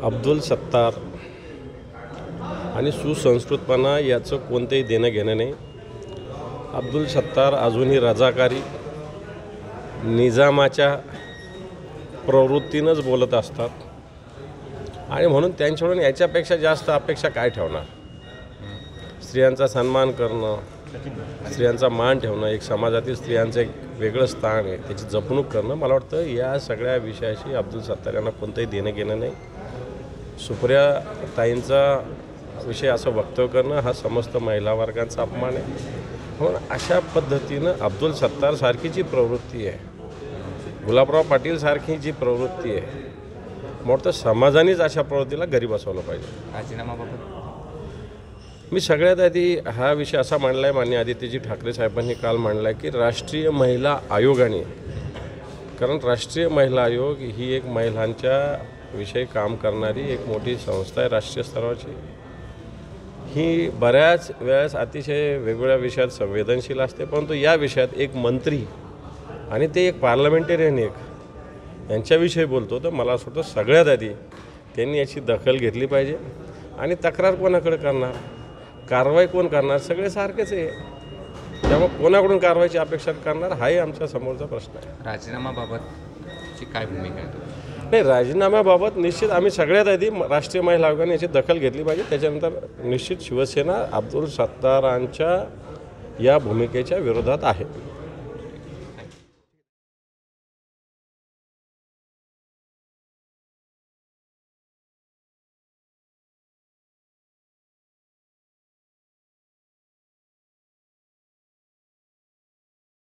अब्दुल सत्तार आणि सुसंस्कृतपणा याचं कोणतेही देणं घेणं नाही. अब्दुल सत्तार अजूनही रजाकारी निजामाच्या प्रवृत्तीनंच बोलत असतात आणि म्हणून त्यांच्याकडून याच्यापेक्षा जास्त अपेक्षा काय ठेवणार. स्त्रियांचा सन्मान करणं, स्त्रियांचा मान ठेवणं, एक समाजातील स्त्रियांचं एक वेगळं स्थान आहे, त्याची जपणूक करणं, मला वाटतं या सगळ्या विषयाशी अब्दुल सत्तार यांना कोणतंही देणं घेणं नाही. सुप्रिया ताईंचा विषय असं वक्तव्य करणं हा समस्त महिला वर्गांचा अपमान आहे. म्हणून अशा पद्धतीनं अब्दुल सत्तार सारखी प्रवृत्ती आहे, गुलाबराव पाटील सारखी जी प्रवृत्ती आहे, मोठं समाजानेच अशा प्रवृत्तीला घरी बसवलं पाहिजे. राजीनामाबाबत मी सगळ्यात आधी हा विषय असा मांडला आहे, माननीय आदित्यजी ठाकरे साहेबांनी काल मांडला आहे की राष्ट्रीय महिला आयोगाने, कारण राष्ट्रीय महिला आयोग ही एक महिलांच्या विषयी काम करणारी एक मोठी संस्था आहे राष्ट्रीय स्तरावरची. ही बऱ्याच वेळेस अतिशय वेगवेगळ्या विषयात संवेदनशील असते, परंतु या विषयात एक मंत्री आणि ते एक पार्लमेंटेरियन यांच्याविषयी बोलतो, तर मला असं वाटतं सगळ्यात आधी त्यांनी याची दखल घेतली पाहिजे. आणि तक्रार कोणाकडे करणार, कारवाई कोण करणार, सगळे सारखेच आहे. त्यामुळे कोणाकडून कारवाईची अपेक्षा करणार हाही आमच्या समोरचा प्रश्न आहे. राजीनामाबाबतची काय भूमिका आहे? नाही, राजीनाम्याबाबत निश्चित आम्ही सगळ्यात आधी राष्ट्रीय महिला आयोगाने याची दखल घेतली पाहिजे. त्याच्यानंतर निश्चित शिवसेना अब्दुल सत्तारांच्या या भूमिकेच्या विरोधात आहे.